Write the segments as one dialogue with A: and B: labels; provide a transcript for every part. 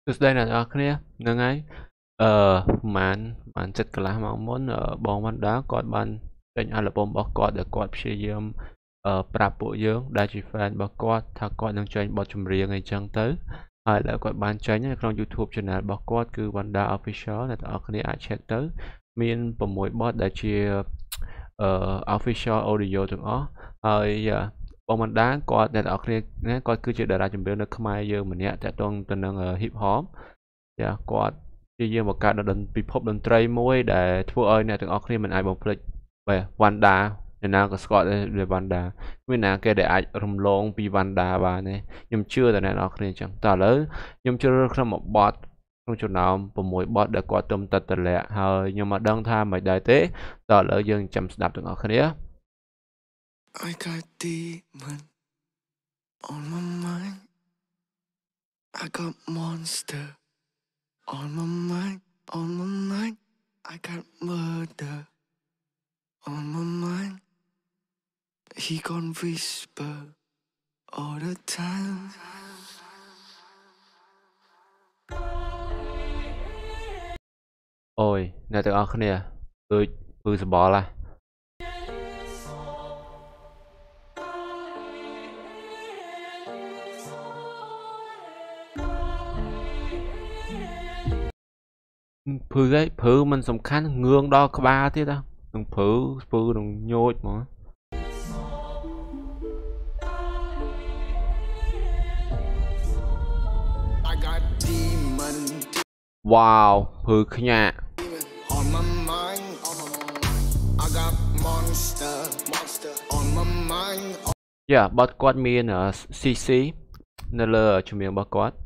A: đây là đó kia nâng ấy màn màn chất cả là mong muốn bong văn đá còn ban trên album bọc cọt để cọt xây dựng prap bộ dưỡng đa chỉ fan bọc cọt thà cọt đang chơi bọt chùm riêng ngày chẳng tới hay là cọt ban chơi nhé trong YouTube channel bọc cọt cứ văn đá official là ở cái này ai check tới miền của mỗi bot đã chia official audio từng đóហើយបងមិនដាគាត់ដែលអ្នកគ្នាគាត់គឺជាតារាចម្រៀងនៅខ្មែរយើងម្នាក់តាក់ទងទៅនឹង hip hop ចាគាត់ជាយើងបង្កើតពិភពតន្ត្រីមួយដែលធ្វើឲ្យអ្នកទាំងអស់គ្នាមិនអាចបំភ្លេចវ៉ាន់ដាអ្នកណាក៏ស្គាល់ដែរវ៉ាន់ដាគ្មានណាគេដែលអាចរំលងពីវ៉ាន់ដាបានទេខ្ញុំជឿតែអ្នកនរគ្នាអញ្ចឹងតើឥឡូវខ្ញុំជ្រើសរើសក្នុងមួយបទក្នុងចំណោម6បទដែលគាត់ទុំទឹកតម្លាក់ហើយខ្ញុំមិនដឹងថាមិនដែរទេតើឥឡូវយើងចាំស្ដាប់ទាំងអស់គ្នា
B: I got demon on my mind. I got monster on my mind, on my mind. I got murder on my mind. He gon' whisper all the time.
A: Ôi, nè tụi con nè, tôi sẽ bỏ lại. Phư đấy, phư mình sầm khăn ngương đo có ba thế đâu, đừng phư đừng nhồi mà. Wow, phư khnya. Yeah, bot quad miền ở CC, nên là chủ miệng bot quad.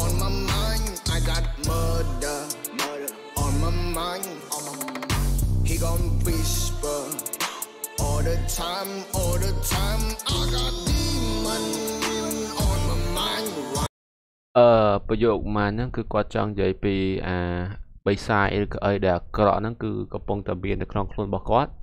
A: He gon' whisper all the time, all the time. I got demon on my mind. ประโยคมานั่นคือគាត់ចង់និយាយពីបិសាចឬក៏អីដែលអាក្រក់ហ្នឹងគឺកំពុងតែមាននៅក្នុងខ្លួនរបស់គាត់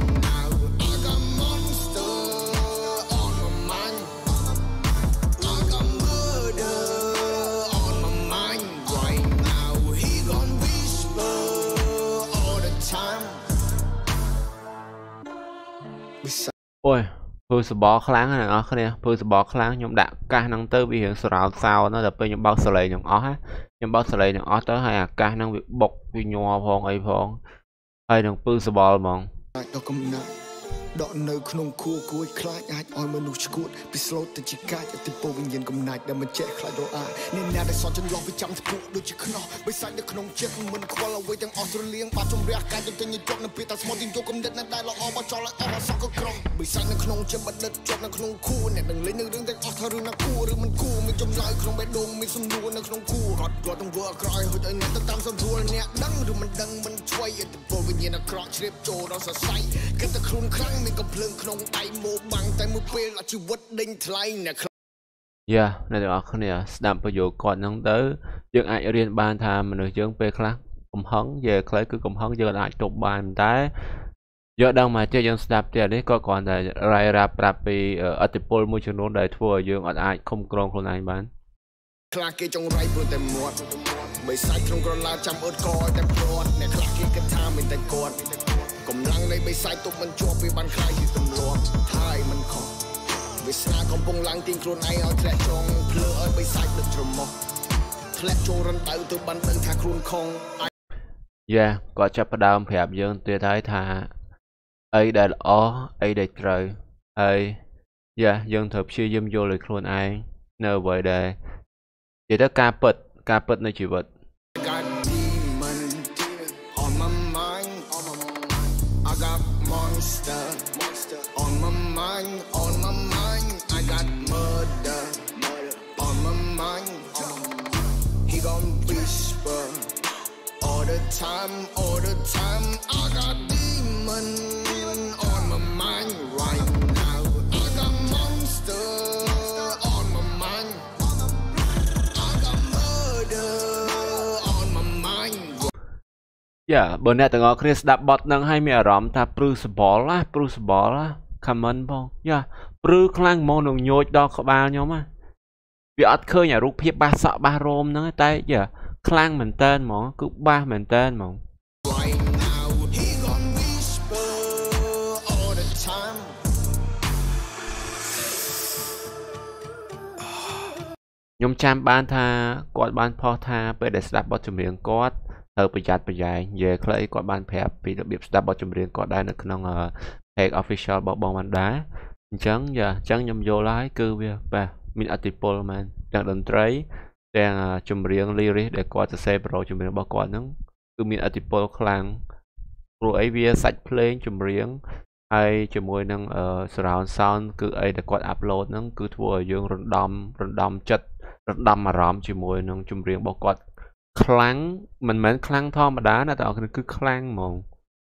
A: អូយធ្វើសបល់ខ្លាំងណាស់អ្នកនរគ្នាធ្វើសបល់ខ្លាំងខ្ញុំដាក់កាសហ្នឹងទៅវារៀងស្រោតសោណាដល់ពេលខ្ញុំបើកសលេងទាំងអស់ខ្ញុំបើកសលេងទាំងអស់ទៅហើយអាកាសហ្នឹងវាបុកវាញ័រផងអីផងហើយនឹងពឺសបល់ហ្មងដកនៅក្នុងខួរគួយខ្លាចអាចឲ្យមនុស្សឈួតពីស្លូតទៅជាកាចអតិពលវិញ្ញាណកំណាចដែលមិនចេះខ្លាចរអាអ្នកណាដែលសន់ចន្លោះវាចាំស្ពុះដូចជាខ្នោះបិសាចនៅក្នុងចិត្តមិនខ្វល់អ្វីទាំងអស់ស្រលៀងបាត់ជំរះកាយទៅញជាប់នៅពេលតែស្មោះទីយកកំណត់ណាដែលល្អមកចោលឲ្យអស់សក់ក៏ក្រុមបិសាចនៅក្នុងចិត្តបណ្ឌិតជាប់នៅក្នុងខួរអ្នកនឹងលេងនៅរឿងទាំងអស់ថារឿងណាគួរឬមិនគួរមានចម្លើយក្នុងបេះដូងមានសំណួរនៅក្នុងខួរគាត់ទាំងធ្វើអាក្រក់ឲ្យហុចឲ្យអ្នកទៅតាមសំរួលអ្នកដឹងឬមិនដឹងមិនឆ្វៃអតិពលវិញ្ញាណអាក្រក់ជ្រាបចូលដល់សរសៃគិតតែខ្លួនខ្លាំងមានកំភ្លើងក្នុងដៃមកបាំងតែមួយពេលជីវិតដេញថ្លៃអ្នកយ៉ាអ្នកទាំងអស់គ្នាស្ដាប់ប្រយោគគាត់ហ្នឹងទៅយើងអាចរៀនបានថាមនុស្សយើងពេលខ្លះកំហឹងនិយាយខ្លីគឺកំហឹងយើងអាចទប់បានតែយកដឹងមកទៀតយើងស្ដាប់ទៀតនេះក៏គ្រាន់តែរាយរាប់ប្រាប់ពីអតិពលមួយចំនួនដែលធ្វើឲ្យយើងអត់អាចឃុំក្រងខ្លួនឯងបានខ្លះគេចង់រៃព្រោះតែមាត់បីសាច់ក្នុងក្រឡាចាំអត់កតែព្រាត់អ្នកខ្លះគេគិតថាមិនតែគាត់កម្លាំងនៃបិសាចទប់មិនជាប់វាបានខ្លាយជាទម្លាប់ហើយមិនខុសវាស្នាកំពុងឡើងទាញខ្លួនឯងឲ្យធ្លាក់ចងភ្លើឲ្យបិសាចដឹកច្រមុះធ្លាក់ចូលរំដៅទៅបានដឹងថាខ្លួនខំយ៉ាគាត់ចាប់ផ្ដើមប្រាប់យើងទៀតហើយថាអីដែលល្អអីដែលត្រូវហើយយ៉ាយើងត្រូវព្យាយាមយល់ឲ្យខ្លួនឯងនៅអ្វីដែលនិយាយទៅការពិតនៃជីវិតMonster on my mind, on my mind. I got murder on my mind. He gon' whisper all the time, all the time. I got demon on my mind right now. I got monster on my mind. I got murder on my mind. យ៉ាបើអ្នកទាំងអស់គ្នាស្ដាប់បទហ្នឹងហើយមានអារម្មណ៍ថាព្រឺសបល់ណា comment ផងយ៉ាព្រឺខ្លាំងហ្មងនឹងញោចដល់ក្បាលខ្ញុំណា vì ở khơi nhà rút phía ba sọ ba rôm nó tay giờ khlang mình tên mỏ cứ ba mình tên mỏ nhôm cham ban tha quạt ban pho tha về để đáp bọt chùm riêng quạt thờประหยัดประหยัดvề khơi quạt ban phèp vì đặc biệt đáp bọt chùm riêng quạt đây nó không page official bọt bong ban đá chẳng giờ chẳng nhôm vô lái cứ về ba mình article man đang đồn trái đang chùm riêng lyric để quạt sẽ pro chùm riêng bao quạt nó cứ mình article khlang rồi ấy via sạch play chùm riêng hay chùm môi năng surround sound cứ ấy để quạt upload nó cứ thua dương random chất đâm mà rõm chỉ mùi nông chung riêng bao quát kháng mình mến kháng thom mà đá nè tao cứ kháng mong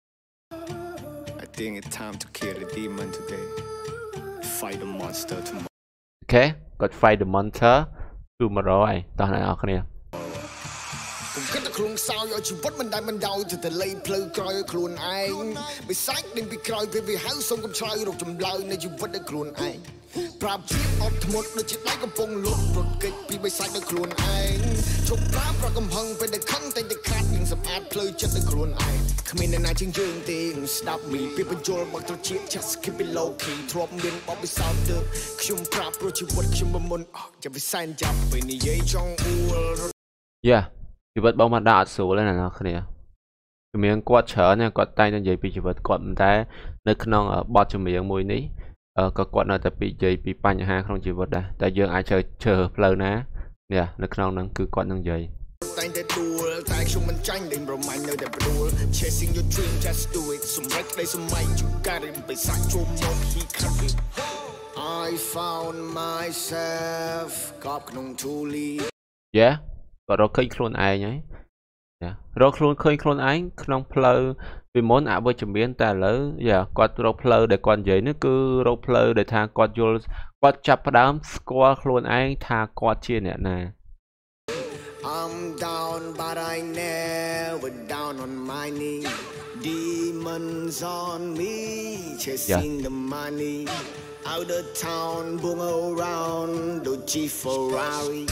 A: ok got fight the monster tomorrow tao này ở kia
B: គិតតែខ្លួនសោយឲ្យជីវិតមិនដែលមិនដោយទៅតែលៃផ្លូវក្រោយឲ្យខ្លួនឯងមិនសាច់នឹងពីក្រោយពេលវាហៅសុំកុំឆ្លើយរកចម្លើយនៃជីវិតឲ្យខ្លួនឯងប្រាប់ជីវិតអត់ធ្មត់ដូចជាដៃកំពុងលុតរត់គេចពីបិសាច់ឲ្យខ្លួនឯងជប់ប្រាប់ប្រកំហឹងពេលដែលខឹងតែតែខាត់នឹងសម្អាតផ្លូវចិត្តឲ្យខ្លួនឯងគ្មានអ្នកណាជាងយើងទេស្ដាប់មីពីបញ្ជលមកត្រជា just keep it low key ធ្លាប់មានបបិសោតទៅខ្ញុំប្រាប់ព្រោះជីវិតខ្ញុំមិនមុនចាំវាសែនចាប់ពេលនិយាយចង់អួល
A: yeah ជីវិតបងបានដាក់អត់ស្រួលទេណាអ្នកគ្នាជំនាញគាត់ច្រើនណាគាត់តែងតែនិយាយពីជីវិតគាត់ប៉ុន្តែនៅក្នុងបទចម្រៀងមួយនេះក៏គាត់នៅតែនិយាយពីបញ្ហាក្នុងជីវិតដែរតែយើងអាចជើផ្លូវណានេះនៅក្នុងហ្នឹងគឺគាត់នឹងនិយាយតែងតែដួលតែខ្ញុំមិនចាញ់ដេញប្រមាញ់នៅតែដួល chasing your dream just do it សម្រេចក្តីសម័យជួការិមបិសាចជុំមក he cut it I found myself កប់ក្នុង Truly yeah ក៏រកឃើញខ្លួនឯងហើយរកឃើញខ្លួនឯងក្នុងផ្លូវពីមុនអវិជ្ជមានតែឥឡូវគាត់រកផ្លូវដែលគាត់និយាយនេះគឺរកផ្លូវដែលថាគាត់យល់គាត់ចាប់ផ្ដើមស្គាល់ខ្លួនឯងថាគាត់ជាអ្នកណា I'm down but I never down on my knee demons on me chasing the money out of town boom around Dodge Ferrari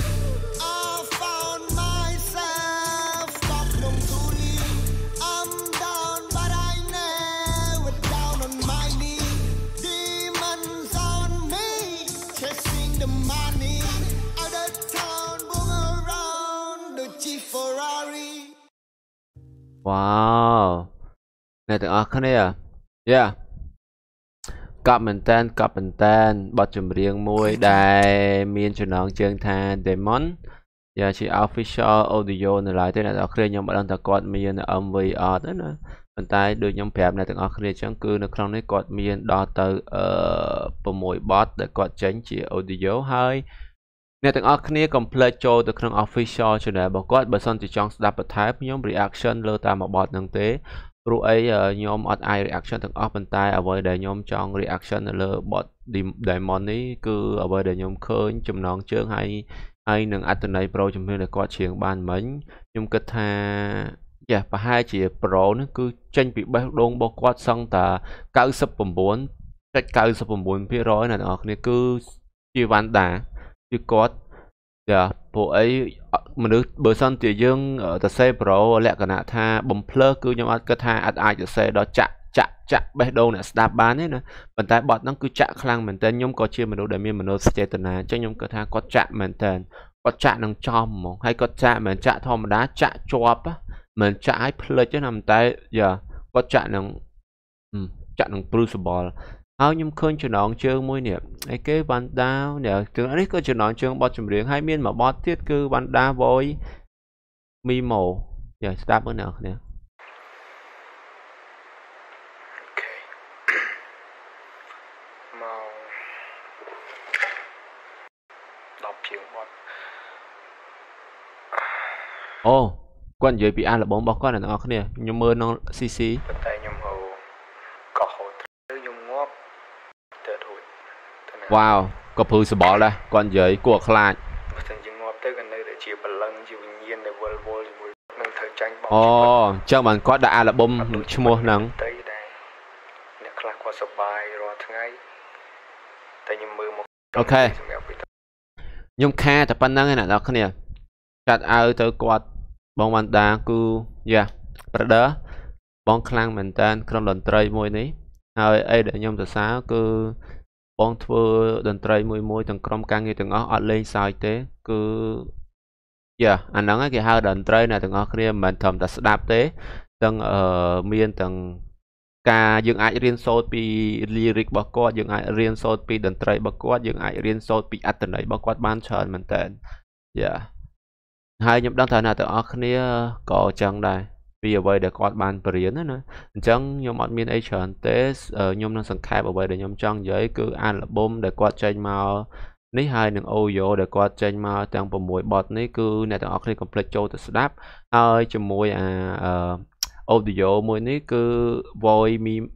A: wow អ្នកទាំងអស់គ្នា yeah កប់មែនតើបទចម្រៀងមួយដែលមានចំណងជើងថា Demon ជា official audio នៅឡើយទេអ្នកទាំងអស់គ្នាខ្ញុំមិនដឹងថាគាត់មាន MV អត់ទេណាប៉ុន្តែដូចខ្ញុំប្រាប់អ្នកទាំងអស់គ្នាអញ្ចឹងគឺនៅក្នុងនេះគាត់មានដល់ទៅ6បទដែលគាត់ចេញជា audio ហើយអ្នកទាំងអស់គ្នាកុំភ្លេចចូលទៅក្នុង official channel របស់គាត់បើសិនជាចង់ស្ដាប់បន្ថែមខ្ញុំ reaction លើតាមមួយបទហ្នឹងទេព្រោះអីខ្ញុំអត់អាច reaction ទាំងអស់ប៉ុន្តែអ្វីដែលខ្ញុំចង់ reaction នៅលើបទ Diamond នេះគឺអ្វីដែលខ្ញុំឃើញចំណងជើងហើយនឹងអត្ថន័យប្រូជំនឿដែលគាត់ច្រៀងបានមិញខ្ញុំគិតថាប្រហែលជា pro នេះគឺចេញពីបេះដូងរបស់គាត់សឹងតែ 99.99% អ្នកទាំងអស់គ្នាគឺជាវ៉ាន់ដាគឺគាត់ពួកអីមនុស្សបើសិនជាយើងទៅសេប្រូលក្ខណៈថាបំភ្លើគឺខ្ញុំអត់គិតថាអាចទៅសេដល់ចាក់បេះដូងអ្នកស្ដាប់បានទេណាប៉ុន្តែបទហ្នឹងគឺចាក់ខ្លាំងមែនតើខ្ញុំក៏ជាមនុស្សដែលមានមនោសញ្ចេតនាអញ្ចឹងខ្ញុំគិតថាគាត់ចាក់មែនតើគាត់ចាក់នឹងចំហ្មងហើយគាត់ចាក់មិនចាក់ធម្មតាចាក់ជាប់មិនចាក់ឲ្យភ្លេចទេណាតែគាត់ចាក់នឹង Crucible ហើយខ្ញុំឃើញចំណងជើងមួយនេះអីគេ Vanda នេះក៏ចំណងជើងបទចម្រៀងហើយមានមួយបទទៀតគឺ Vanda Voice Mimo ស្ដាប់មើលអ្នកគ្នាអូគាត់និយាយពីអាល់ប៊ុមរបស់គាត់អ្នកនរគ្នាខ្ញុំមើលក្នុង CC តែខ្ញុំក៏ហូតខ្ញុំងាប់ទៅរួចវ៉ាវក៏ព្រឺសបល់ដែរគាត់និយាយគួរខ្លាចបើមិនជាងាប់ទៅក៏នៅតែជាបលឹងជាវិញ្ញាណដែលវល់ជាមួយនឹងធ្វើចាញ់បងអូអញ្ចឹងបានគាត់ដាក់អាល់ប៊ុមឈ្មោះហ្នឹងតែអ្នកខ្លះគាត់សប្បាយរាល់ថ្ងៃតែខ្ញុំមើលមកអូខេ nhung kha tập ban năng này đó cái này chặt ao tới quạt bong ban đa cứ yeah brother bong khang mình tên trong lần trai môi níហើយអីដែលខ្ញុំសរសើរគឺបងធ្វើតន្ត្រីមួយទាំងក្រុមការងារទាំងអស់អត់លេងសើចទេគឺយ៉ាអាហ្នឹងគេហៅតន្ត្រីណាទាំងអស់គ្នាមិនមែនត្រឹមតែស្ដាប់ទេទាំងមានទាំងការយើងអាចរៀនសូត្រពី lyric របស់គាត់យើងអាចរៀនសូត្រពីតន្ត្រីរបស់គាត់យើងអាចរៀនសូត្រពីអត្ថន័យរបស់គាត់បានច្រើនមែនតើយ៉ាហើយខ្ញុំដឹងថាអ្នកទាំងអស់គ្នាក៏អញ្ចឹងដែរពីអ្វីដែលគាត់បានបរៀនណាអញ្ចឹងខ្ញុំអត់មានអីច្រើនទេខ្ញុំនឹងសង្ខេបអ្វីដែលខ្ញុំចង់និយាយគឺអាល់ប៊ុមដែលគាត់ចេញមកនេះហើយនឹងអូយ៉ូដែលគាត់ចេញមកទាំង6បទនេះគឺអ្នកទាំងអស់គ្នាកុំភ្លេចចូលទៅស្ដាប់ហើយជាមួយអូឌីយ៉ូមួយនេះគឺ voice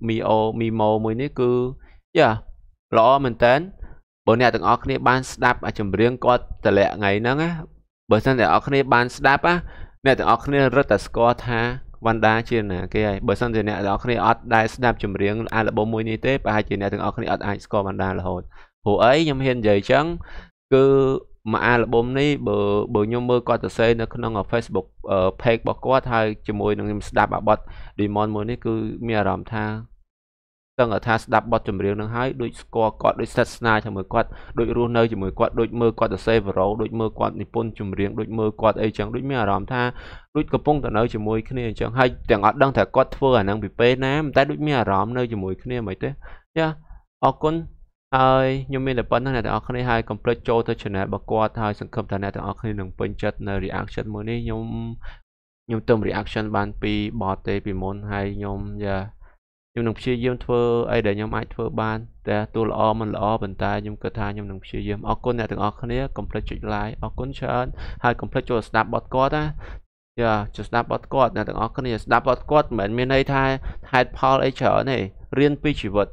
A: memo មួយនេះគឺយ៉ាល្អមែនតើបើអ្នកទាំងអស់គ្នាបានស្ដាប់ចម្រៀងគាត់តម្លាក់ថ្ងៃហ្នឹងណាបើសិនតែអ្នកទាំងអស់គ្នាបានស្ដាប់អ្នកទាំងអស់គ្នារត់តែស្គាល់ថាវណ្ដាជាណាគេហើយបើសិនជាអ្នកទាំងអស់គ្នាអត់ដែលស្ដាប់ចម្រៀងអាល់ប៊ុមមួយនេះទេប្រហែលជាអ្នកទាំងអស់គ្នាអត់អាចស្គាល់វណ្ដារហូតព្រោះអីខ្ញុំហ៊ាននិយាយអញ្ចឹងគឺមួយអាល់ប៊ុមនេះបើខ្ញុំមើលគាត់សរសេរនៅក្នុង Facebook page របស់គាត់ហើយជាមួយនឹងខ្ញុំស្ដាប់អាបទ Demon មួយនេះគឺមានអារម្មណ៍ថាទាំងថាស្ដាប់បទចម្រៀងនឹងហើយដូចស្គាល់គាត់ដូចស្និទ្ធស្នាលជាមួយគាត់ដូចរស់នៅជាមួយគាត់ដូចមើលគាត់សរសេរវីរ៉ូដូចមើលគាត់និពន្ធចម្រៀងដូចមើលគាត់អីចឹងដូចមានអារម្មណ៍ថាដូចកំពុងតែនៅជាមួយគ្នាអញ្ចឹងហើយទាំងអត់ដឹងថាគាត់ធ្វើអាហ្នឹងពីពេលណាតែដូចមានអារម្មណ៍នៅជាមួយគ្នាមិនទេយ៉ាអរគុណហើយខ្ញុំមានតែប៉ុណ្្នឹងអ្នកទាំងអស់គ្នាហើយកុំភ្លេចចូលទៅ channel របស់គាត់ហើយសង្ឃឹមថាអ្នកទាំងអស់គ្នានឹងពេញចិត្តនៅ reaction មួយនេះខ្ញុំទៅ reaction បាន2បទទេពីមុនហើយខ្ញុំនឹងព្យាយាមធ្វើអីដែលខ្ញុំអាចធ្វើបានតែទោះល្អមិនល្អប៉ុន្តែខ្ញុំគិតថាខ្ញុំនឹងព្យាយាមអរគុណអ្នកទាំងអស់គ្នាកុំភ្លេចចុច like អរគុណច្រើនហើយកុំភ្លេចចូលស្ដាប់បទគាត់ណាយ៉ាចូលស្ដាប់បទគាត់អ្នកទាំងអស់គ្នាស្ដាប់បទគាត់មិនមែនមានន័យថាហេតុផលអីច្រើនទេរៀនពីជីវិត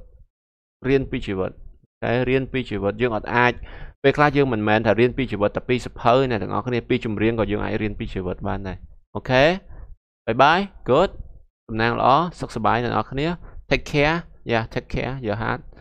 A: តែរៀនពីជីវិតយើងអត់អាចពេលខ្លះយើងមិនមែនថារៀនពីជីវិតតែពីសភៅអ្នកទាំងអស់គ្នាពីចម្រៀងក៏យើងអាចរៀនពីជីវិតបានដែរអូខេបាយបាយ good តំណាងល្អសុខសប្បាយអ្នកទាំងអស់គ្នាTake care. Yeah, take care. Your heart.